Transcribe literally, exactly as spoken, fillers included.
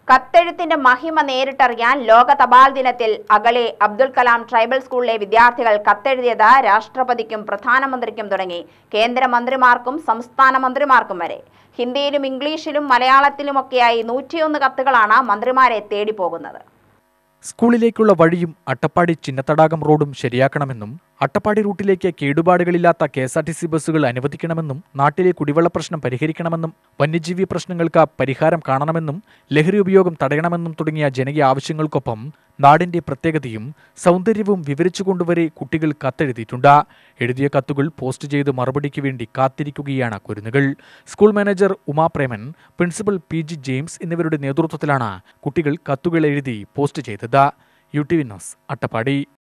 കത്തെഴുത്തിന്റെ മഹിമ നേരിട്ടറിയാൻ ലോക തപാൽ ദിനത്തിൽ അഗളി അബ്ദുൽ കലാം ട്രൈബൽ സ്കൂളിലെ വിദ്യാർത്ഥികൾ കത്തെഴുതിയത് രാഷ്ട്രപതിക്കും പ്രധാനമന്ത്രിക്കും തുടങ്ങി കേന്ദ്രമന്ത്രിമാർക്കും സംസ്ഥാന മന്ത്രിമാർക്കും വരെ. ഹിന്ദിയിലും ഇംഗ്ലീഷിലും മലയാളത്തിലുമൊക്കെയായി നൂറ്റിയൊന്ന് കത്തുകളാണ് മന്ത്രിമാരെ തേടിപ്പോകുന്നത്. സ്കൂളിലേക്കുള്ള വഴിയും അട്ടപ്പാടി ചിന്നത്തടാകം റോഡും ശരിയാക്കണമെന്നും അട്ടപ്പാടി റൂട്ടിലേക്ക് കേടുപാടുകളില്ലാത്ത K S R T C ബസ്സുകൾ അനുവദിക്കണമെന്നും നാട്ടിലെ കുടിവെള്ള പ്രശ്നം പരിഹരിക്കണമെന്നും വന്യജീവി പ്രശ്നങ്ങൾക്ക് പരിഹാരം കാണണമെന്നും ലഹരി ഉപയോഗം തടയണമെന്നും തുടങ്ങിയ ജനകീയ ആവശ്യങ്ങൾക്കൊപ്പം നാടിന്റെ പ്രത്യേകതയും സൗന്ദര്യവും വിവരിച്ചുകൊണ്ടുവരെ കുട്ടികൾ കത്തെഴുതിയിട്ടുണ്ട്. എഴുതിയ കത്തുകൾ പോസ്റ്റ് ചെയ്ത് മറുപടിക്ക് വേണ്ടി കാത്തിരിക്കുകയാണ് കുരുന്നുകൾ. School manager Umapreman, principal P G James എന്നിവരുടെ നേതൃത്വത്തിലാണ് കുട്ടികൾ കത്തുകൾ എഴുതി പോസ്റ്റ് ചെയ്തത്. U T V news, Attappadi.